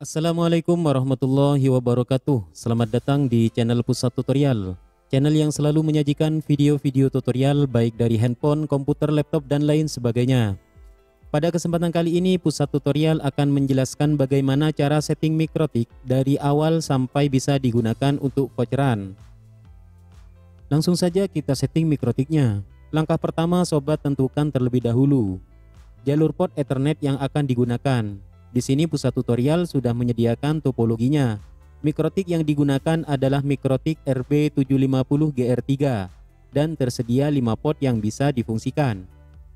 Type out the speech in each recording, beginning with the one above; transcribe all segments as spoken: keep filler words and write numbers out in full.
Assalamualaikum warahmatullahi wabarakatuh. Selamat datang di channel Pusat Tutorial, channel yang selalu menyajikan video-video tutorial baik dari handphone, komputer, laptop, dan lain sebagainya. Pada kesempatan kali ini, Pusat Tutorial akan menjelaskan bagaimana cara setting mikrotik dari awal sampai bisa digunakan untuk voucheran. Langsung saja kita setting mikrotiknya. Langkah pertama, sobat tentukan terlebih dahulu jalur port Ethernet yang akan digunakan. Di sini Pusat Tutorial sudah menyediakan topologinya. Mikrotik yang digunakan adalah mikrotik R B tujuh lima nol G R tiga dan tersedia lima port yang bisa difungsikan.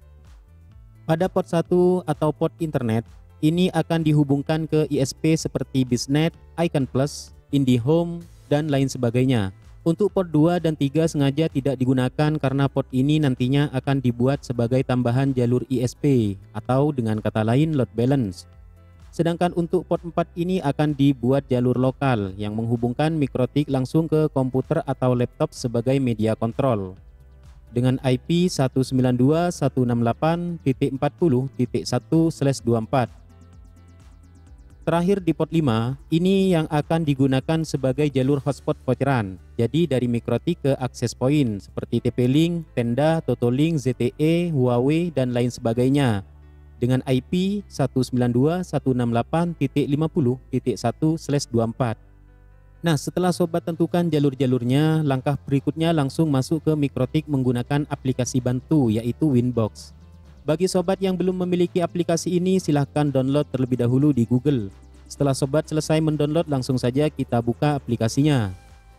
Pada port satu atau port internet, ini akan dihubungkan ke I S P seperti Biznet, Icon Plus, IndiHome, dan lain sebagainya. Untuk port dua dan tiga sengaja tidak digunakan karena port ini nantinya akan dibuat sebagai tambahan jalur I S P atau dengan kata lain load balance. Sedangkan untuk port empat ini akan dibuat jalur lokal yang menghubungkan mikrotik langsung ke komputer atau laptop sebagai media kontrol dengan I P satu sembilan dua dot satu enam delapan dot empat puluh dot satu slash dua puluh empat. Terakhir di port lima, ini yang akan digunakan sebagai jalur hotspot voucheran. Jadi dari mikrotik ke access point seperti T P-Link, Tenda, Totolink, Z T E, Huawei, dan lain sebagainya dengan I P satu sembilan dua dot satu enam delapan dot lima puluh dot satu slash dua puluh empat. Nah, setelah sobat tentukan jalur-jalurnya, langkah berikutnya langsung masuk ke mikrotik menggunakan aplikasi bantu yaitu Winbox. Bagi sobat yang belum memiliki aplikasi ini, silahkan download terlebih dahulu di Google. Setelah sobat selesai mendownload, langsung saja kita buka aplikasinya.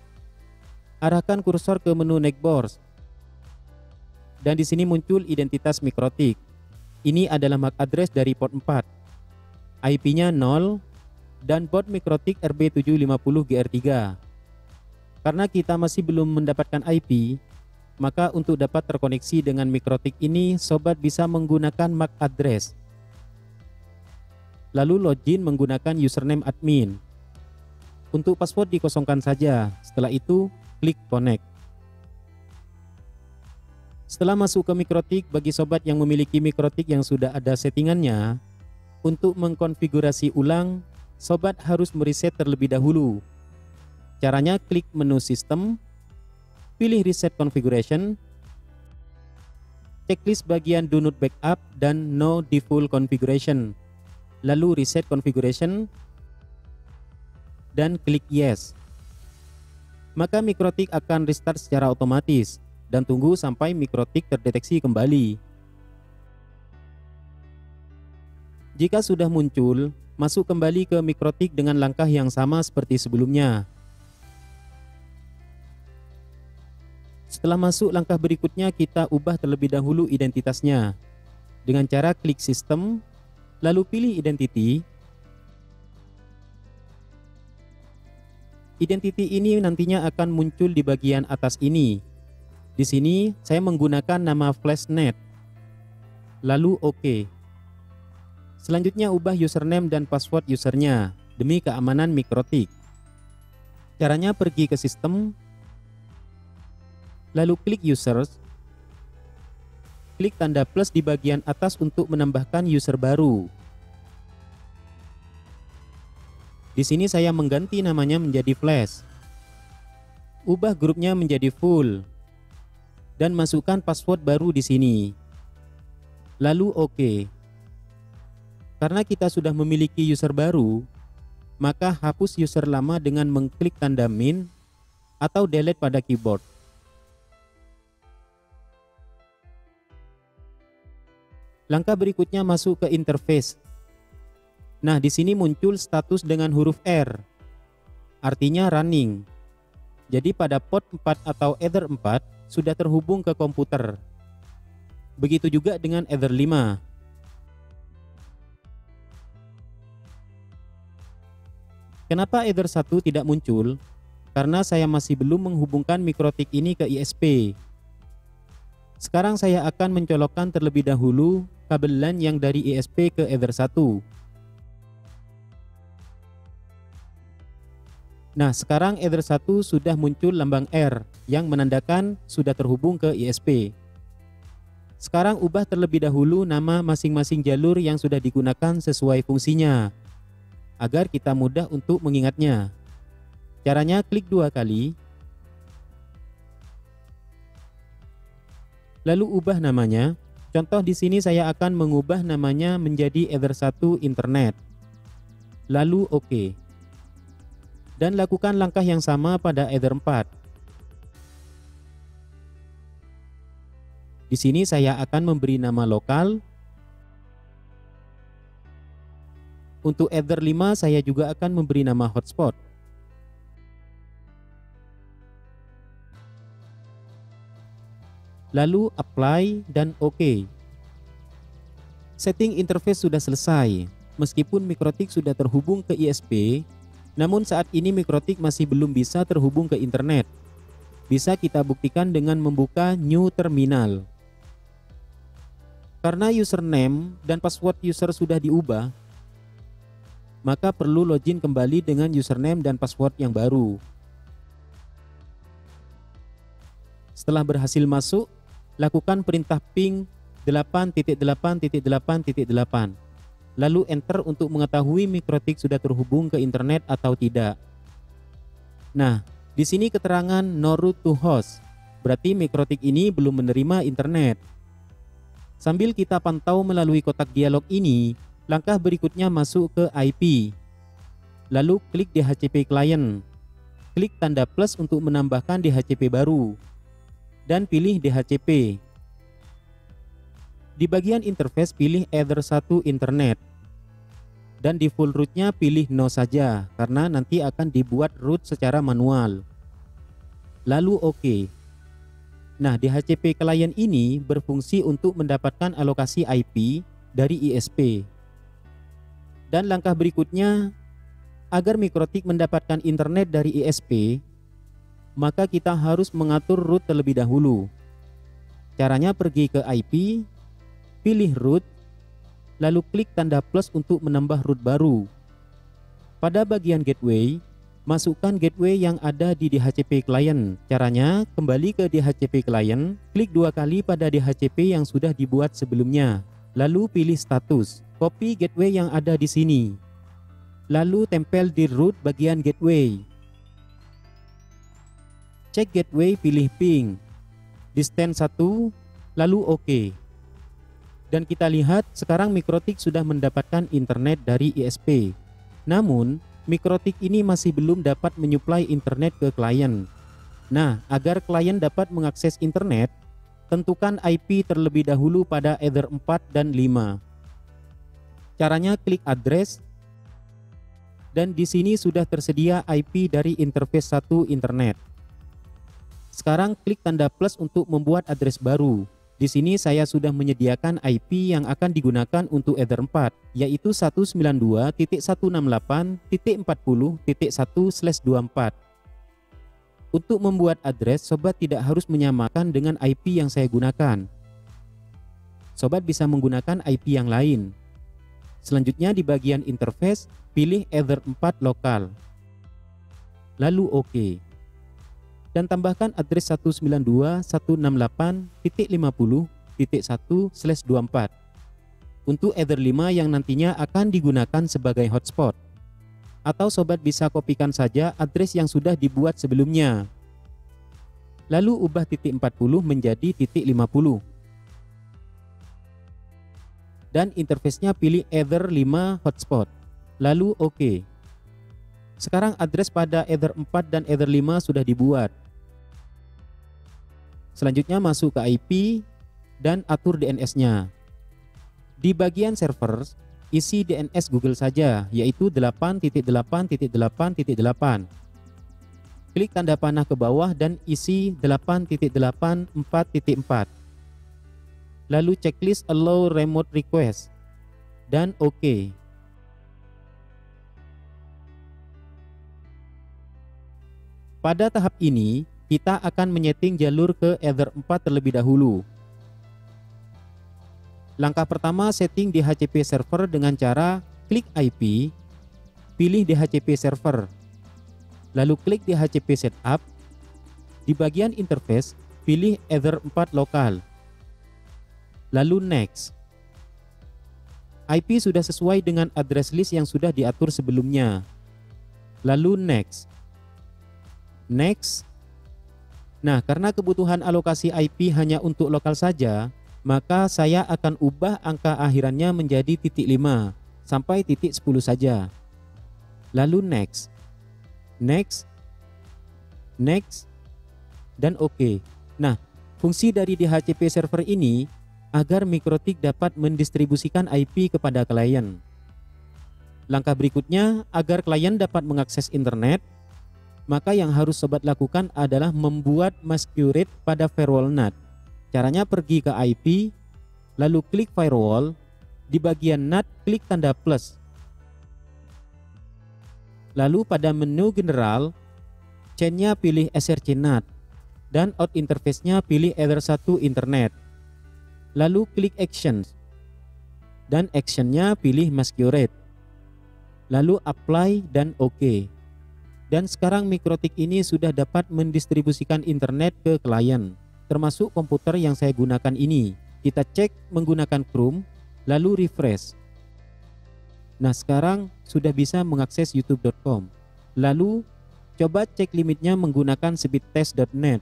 Arahkan kursor ke menu Netboard. Dan di sini muncul identitas mikrotik. Ini adalah M A C address dari port empat. I P-nya nol dan port mikrotik R B tujuh lima nol G R tiga. Karena kita masih belum mendapatkan I P, maka untuk dapat terkoneksi dengan mikrotik ini, sobat bisa menggunakan M A C address. Lalu login menggunakan username admin. Untuk password dikosongkan saja. Setelah itu, klik connect. Setelah masuk ke mikrotik, bagi sobat yang memiliki mikrotik yang sudah ada settingannya, untuk mengkonfigurasi ulang, sobat harus mereset terlebih dahulu. Caranya klik menu sistem, pilih reset configuration, checklist bagian do not backup dan no default configuration, lalu reset configuration, dan klik yes. Maka mikrotik akan restart secara otomatis. Dan tunggu sampai mikrotik terdeteksi kembali. Jika sudah muncul, masuk kembali ke mikrotik dengan langkah yang sama seperti sebelumnya. Setelah masuk, langkah berikutnya kita ubah terlebih dahulu identitasnya dengan cara klik sistem, lalu pilih identity. Identity ini nantinya akan muncul di bagian atas ini. Di sini saya menggunakan nama flashnet, lalu OK. Selanjutnya ubah username dan password usernya demi keamanan mikrotik. Caranya pergi ke sistem, lalu klik users, klik tanda plus di bagian atas untuk menambahkan user baru. Di sini saya mengganti namanya menjadi flash. Ubah grupnya menjadi full. Dan masukkan password baru di sini. Lalu OK. Karena kita sudah memiliki user baru, maka hapus user lama dengan mengklik tanda min atau delete pada keyboard. Langkah berikutnya masuk ke interface. Nah, di sini muncul status dengan huruf R. Artinya running. Jadi pada port empat atau Ether empat sudah terhubung ke komputer. Begitu juga dengan Ether lima. Kenapa Ether satu tidak muncul? Karena saya masih belum menghubungkan mikrotik ini ke I S P. Sekarang saya akan mencolokkan terlebih dahulu kabel LAN yang dari I S P ke Ether satu. Nah, sekarang Ether satu sudah muncul lambang R yang menandakan sudah terhubung ke I S P. Sekarang ubah terlebih dahulu nama masing-masing jalur yang sudah digunakan sesuai fungsinya. agar kita mudah untuk mengingatnya. Caranya klik dua kali, lalu ubah namanya. Contoh di sini saya akan mengubah namanya menjadi Ether satu Internet. Lalu oke. Dan lakukan langkah yang sama pada Ether empat. Di sini saya akan memberi nama lokal. Untuk Ether lima saya juga akan memberi nama hotspot. Lalu apply dan OK. Setting interface sudah selesai. Meskipun MikroTik sudah terhubung ke I S P, namun saat ini MikroTik masih belum bisa terhubung ke internet. Bisa kita buktikan dengan membuka New Terminal. Karena username dan password user sudah diubah, maka perlu login kembali dengan username dan password yang baru. Setelah berhasil masuk, lakukan perintah ping delapan titik delapan titik delapan titik delapan. Lalu enter untuk mengetahui MikroTik sudah terhubung ke internet atau tidak. Nah, di sini keterangan no route to host. Berarti MikroTik ini belum menerima internet. Sambil kita pantau melalui kotak dialog ini, langkah berikutnya masuk ke I P. Lalu klik D H C P client. Klik tanda plus untuk menambahkan D H C P baru. Dan pilih D H C P. Di bagian interface pilih Ether satu Internet. Dan di full root-nya pilih no saja, karena nanti akan dibuat root secara manual. Lalu OK. Nah, D H C P client ini berfungsi untuk mendapatkan alokasi I P dari I S P. Dan langkah berikutnya, agar MikroTik mendapatkan internet dari I S P, maka kita harus mengatur root terlebih dahulu. Caranya pergi ke I P, pilih root, lalu klik tanda plus untuk menambah root baru. Pada bagian gateway, masukkan gateway yang ada di D H C P client. Caranya, kembali ke D H C P client, klik dua kali pada D H C P yang sudah dibuat sebelumnya. Lalu pilih status, copy gateway yang ada di sini. Lalu tempel di root bagian gateway. Cek gateway, pilih ping, distance satu, lalu OK. Dan kita lihat sekarang MikroTik sudah mendapatkan internet dari I S P. Namun, MikroTik ini masih belum dapat menyuplai internet ke klien. Nah, agar klien dapat mengakses internet, tentukan I P terlebih dahulu pada Ether empat dan lima. Caranya klik address, dan di sini sudah tersedia I P dari interface satu internet. Sekarang klik tanda plus untuk membuat address baru. Di sini saya sudah menyediakan I P yang akan digunakan untuk Ether empat, yaitu seratus sembilan puluh dua titik seratus enam puluh delapan titik empat puluh titik satu slash dua puluh empat. Untuk membuat address, sobat tidak harus menyamakan dengan I P yang saya gunakan. Sobat bisa menggunakan I P yang lain. Selanjutnya di bagian interface, pilih Ether empat lokal. Lalu OK. Dan tambahkan address seratus sembilan puluh dua titik seratus enam puluh delapan titik lima puluh titik satu slash dua puluh empat untuk Ether lima yang nantinya akan digunakan sebagai hotspot. Atau sobat bisa kopikan saja address yang sudah dibuat sebelumnya. Lalu ubah titik empat puluh menjadi titik lima puluh. Dan interface-nya pilih Ether lima hotspot. Lalu OK. Sekarang address pada Ether empat dan Ether lima sudah dibuat. Selanjutnya masuk ke I P dan atur D N S-nya. Di bagian servers, isi D N S Google saja, yaitu delapan titik delapan titik delapan titik delapan. Klik tanda panah ke bawah dan isi delapan titik delapan titik empat titik empat. Lalu checklist allow remote request dan OK. Pada tahap ini, kita akan menyeting jalur ke Ether empat terlebih dahulu. Langkah pertama, setting D H C P server dengan cara klik I P, pilih D H C P server, lalu klik D H C P setup. Di bagian interface, pilih Ether empat lokal, lalu next. I P sudah sesuai dengan address list yang sudah diatur sebelumnya. Lalu next. Next. Nah, karena kebutuhan alokasi I P hanya untuk lokal saja, maka saya akan ubah angka akhirannya menjadi titik lima sampai titik sepuluh saja. Lalu next. Next. Next. Dan oke. Nah, fungsi dari D H C P server ini agar MikroTik dapat mendistribusikan I P kepada klien. Langkah berikutnya, agar klien dapat mengakses internet, maka yang harus sobat lakukan adalah membuat masquerade pada firewall N A T. Caranya pergi ke I P, lalu klik firewall, di bagian N A T klik tanda plus. Lalu pada menu general, chain-nya pilih S R C N A T, dan out interface-nya pilih Ether satu internet. Lalu klik actions, dan action-nya pilih masquerade. Lalu apply dan OK. Dan sekarang MikroTik ini sudah dapat mendistribusikan internet ke klien, termasuk komputer yang saya gunakan ini. Kita cek menggunakan Chrome, lalu refresh. Nah, sekarang sudah bisa mengakses youtube dot com. Lalu coba cek limitnya menggunakan speedtest dot net.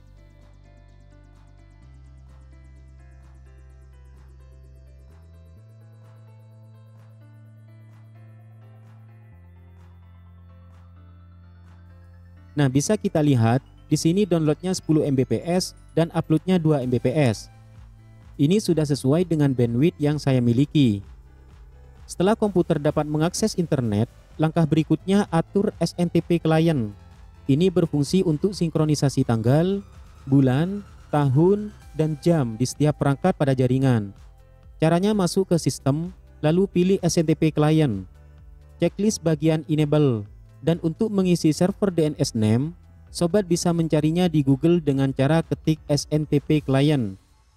Nah, bisa kita lihat di sini downloadnya sepuluh megabit per second dan uploadnya dua megabit per second. Ini sudah sesuai dengan bandwidth yang saya miliki. Setelah komputer dapat mengakses internet, langkah berikutnya atur S N T P client. Ini berfungsi untuk sinkronisasi tanggal, bulan, tahun, dan jam di setiap perangkat pada jaringan. Caranya masuk ke sistem, lalu pilih S N T P client. Checklist bagian enable. Dan untuk mengisi server D N S name, sobat bisa mencarinya di Google dengan cara ketik S N T P client.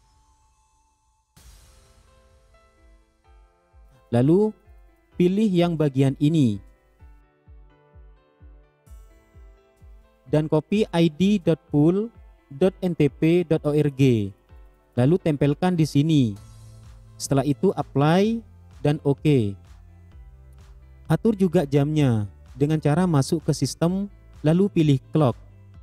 Lalu pilih yang bagian ini dan copy I D dot pool dot n t p dot org, lalu tempelkan di sini. Setelah itu apply dan OK. Atur juga jamnya dengan cara masuk ke sistem, lalu pilih clock.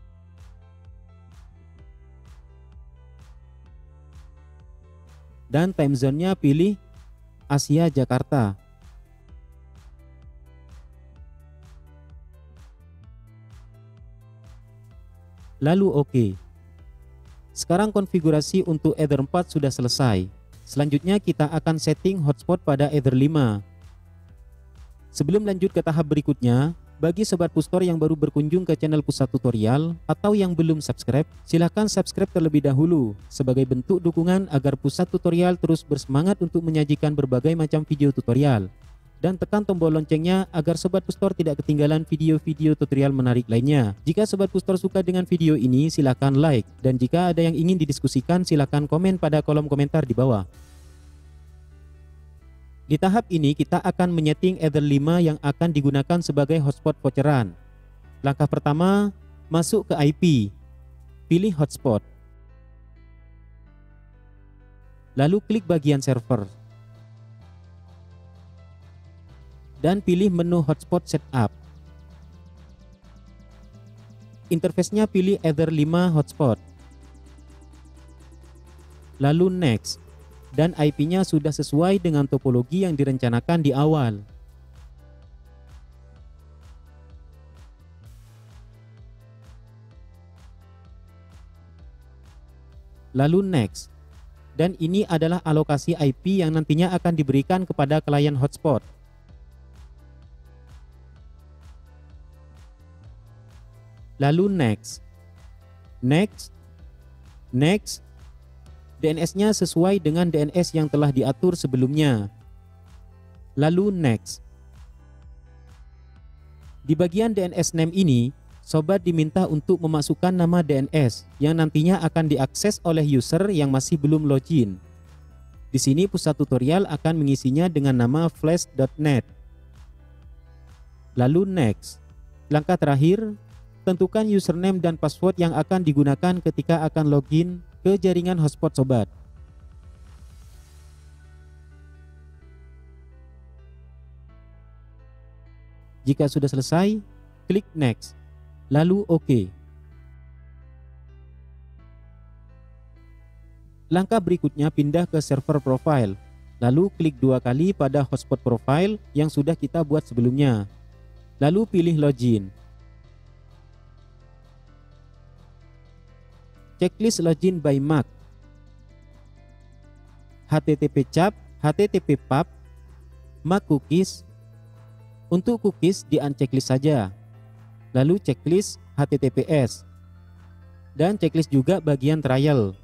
Dan time zone-nya pilih Asia Jakarta. Lalu oke. Sekarang konfigurasi untuk Ether empat sudah selesai. Selanjutnya kita akan setting hotspot pada Ether lima. Sebelum lanjut ke tahap berikutnya, bagi sobat Pustor yang baru berkunjung ke channel Pusat Tutorial atau yang belum subscribe, silahkan subscribe terlebih dahulu sebagai bentuk dukungan agar Pusat Tutorial terus bersemangat untuk menyajikan berbagai macam video tutorial. Dan tekan tombol loncengnya agar sobat Pustor tidak ketinggalan video-video tutorial menarik lainnya. Jika sobat Pustor suka dengan video ini, silahkan like, dan jika ada yang ingin didiskusikan, silahkan komen pada kolom komentar di bawah. Di tahap ini kita akan menyeting Ether lima yang akan digunakan sebagai hotspot voucheran. Langkah pertama, masuk ke I P, pilih hotspot, lalu klik bagian server, dan pilih menu hotspot setup. Interface-nya pilih Ether lima hotspot, lalu next. Dan I P-nya sudah sesuai dengan topologi yang direncanakan di awal. Lalu next. Dan ini adalah alokasi I P yang nantinya akan diberikan kepada klien hotspot. Lalu next. Next. Next. D N S-nya sesuai dengan D N S yang telah diatur sebelumnya. Lalu next. Di bagian D N S name ini, sobat diminta untuk memasukkan nama D N S yang nantinya akan diakses oleh user yang masih belum login. Di sini Pusat Tutorial akan mengisinya dengan nama flash dot net. Lalu next. Langkah terakhir, tentukan username dan password yang akan digunakan ketika akan login ke jaringan hotspot sobat. Jika sudah selesai, klik next, lalu OK. Langkah berikutnya pindah ke server profile, lalu klik dua kali pada hotspot profile yang sudah kita buat sebelumnya. Lalu pilih login. Checklist login by M A C, H T T P cap, H T T P pub, M A C cookies. Untuk cookies di unchecklist saja. Lalu checklist H T T P S. Dan checklist juga bagian trial.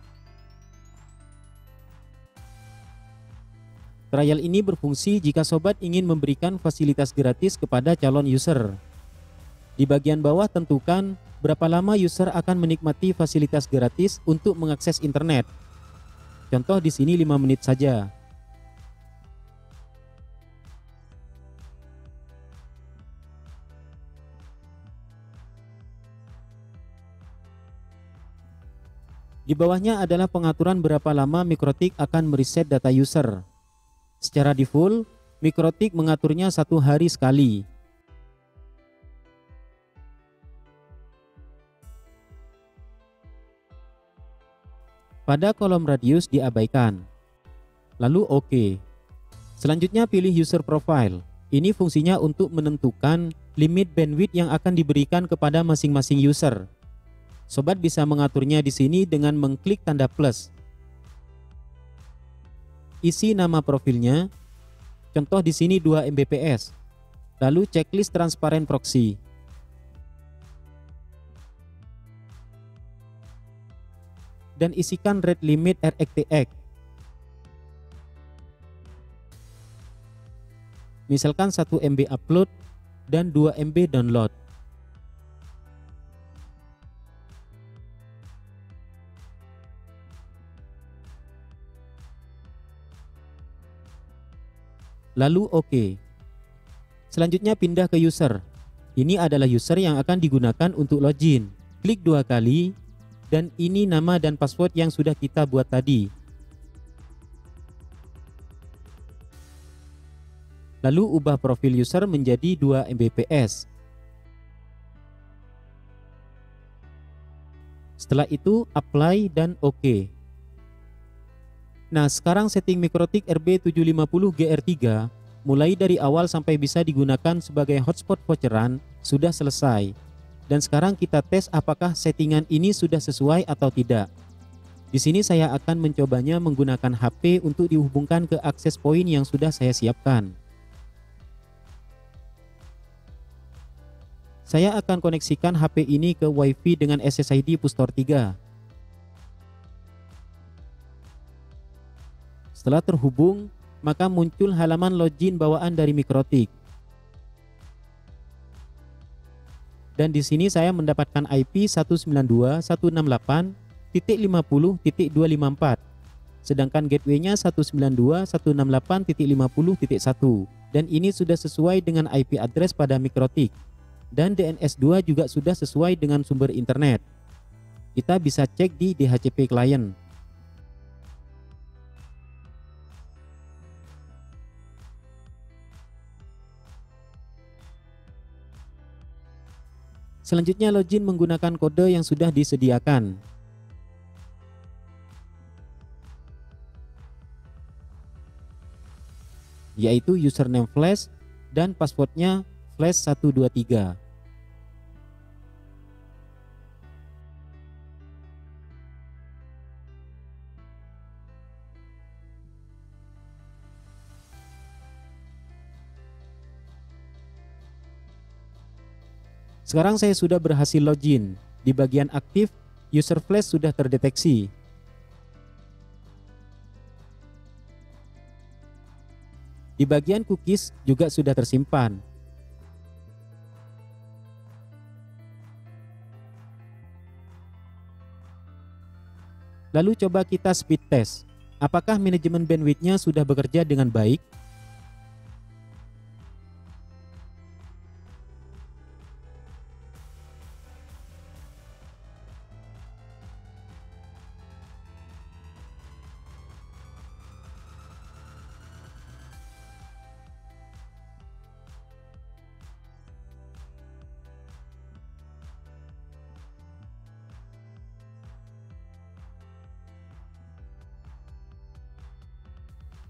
Trial ini berfungsi jika sobat ingin memberikan fasilitas gratis kepada calon user. Di bagian bawah tentukan berapa lama user akan menikmati fasilitas gratis untuk mengakses internet. Contoh di sini lima menit saja. Di bawahnya adalah pengaturan berapa lama Mikrotik akan mereset data user. Secara default, Mikrotik mengaturnya satu hari sekali. Pada kolom radius diabaikan. Lalu OK. Selanjutnya pilih user profile. Ini fungsinya untuk menentukan limit bandwidth yang akan diberikan kepada masing-masing user. Sobat bisa mengaturnya di sini dengan mengklik tanda plus. Isi nama profilnya. Contoh di sini dua megabit per second. Lalu checklist transparent proxy. Dan isikan rate limit R X T X. Misalkan satu megabit upload dan dua megabit download. Lalu OK. Selanjutnya pindah ke user. Ini adalah user yang akan digunakan untuk login. Klik dua kali dan ini nama dan password yang sudah kita buat tadi. Lalu ubah profil user menjadi dua megabit per second. Setelah itu apply dan OK. Nah, sekarang setting Mikrotik R B tujuh lima nol G R tiga mulai dari awal sampai bisa digunakan sebagai hotspot voucheran sudah selesai. Dan sekarang kita tes apakah settingan ini sudah sesuai atau tidak. Di sini saya akan mencobanya menggunakan H P untuk dihubungkan ke akses point yang sudah saya siapkan. Saya akan koneksikan H P ini ke WiFi dengan S S I D Pustor tiga. Setelah terhubung, maka muncul halaman login bawaan dari Mikrotik. Dan di sini saya mendapatkan I P seratus sembilan puluh dua titik seratus enam puluh delapan titik lima puluh titik dua lima empat. Sedangkan gateway-nya seratus sembilan puluh dua titik seratus enam puluh delapan titik lima puluh titik satu. Dan ini sudah sesuai dengan I P address pada Mikrotik. Dan D N S dua juga sudah sesuai dengan sumber internet. Kita bisa cek di D H C P client. Selanjutnya login menggunakan kode yang sudah disediakan. Yaitu username flash dan passwordnya flash satu dua tiga. Sekarang saya sudah berhasil login. Di bagian aktif, user flash sudah terdeteksi. Di bagian cookies juga sudah tersimpan. Lalu coba kita speed test. Apakah manajemen bandwidth-nya sudah bekerja dengan baik?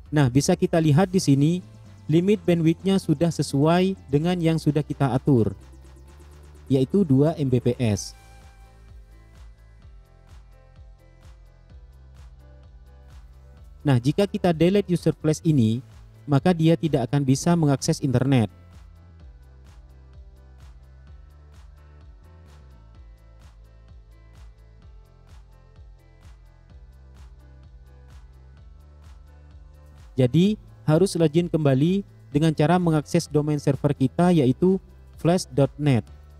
Nah, bisa kita lihat di sini limit bandwidthnya sudah sesuai dengan yang sudah kita atur, yaitu dua megabit per second. Nah, jika kita delete user flash ini, maka dia tidak akan bisa mengakses internet. Jadi, harus login kembali dengan cara mengakses domain server kita, yaitu flash dot net.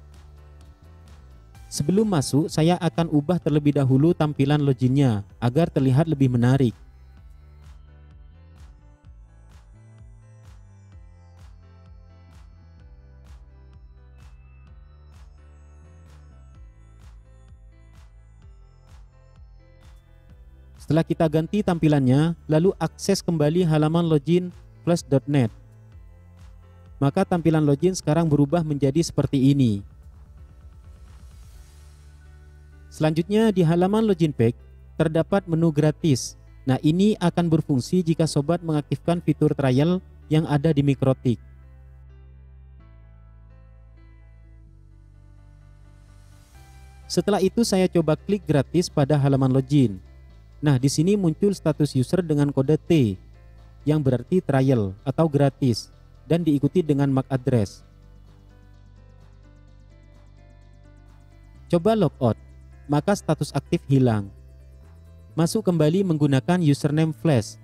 Sebelum masuk, saya akan ubah terlebih dahulu tampilan loginnya agar terlihat lebih menarik. Setelah kita ganti tampilannya, lalu akses kembali halaman login flash dot net. Maka tampilan login sekarang berubah menjadi seperti ini. Selanjutnya di halaman login page terdapat menu gratis. Nah, ini akan berfungsi jika sobat mengaktifkan fitur trial yang ada di Mikrotik. Setelah itu saya coba klik gratis pada halaman login. Nah, di sini muncul status user dengan kode T yang berarti trial atau gratis dan diikuti dengan M A C address. Coba logout, maka status aktif hilang. Masuk kembali menggunakan username flash.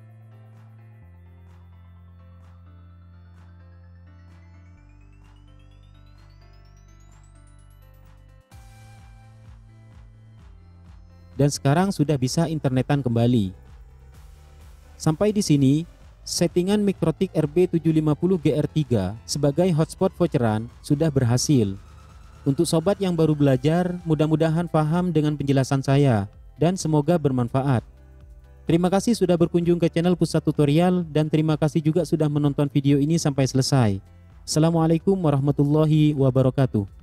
Dan sekarang sudah bisa internetan kembali. Sampai di sini, settingan Mikrotik R B tujuh lima nol G R tiga sebagai hotspot voucheran sudah berhasil. Untuk sobat yang baru belajar, mudah-mudahan paham dengan penjelasan saya dan semoga bermanfaat. Terima kasih sudah berkunjung ke channel Pusat Tutorial dan terima kasih juga sudah menonton video ini sampai selesai. Assalamualaikum warahmatullahi wabarakatuh.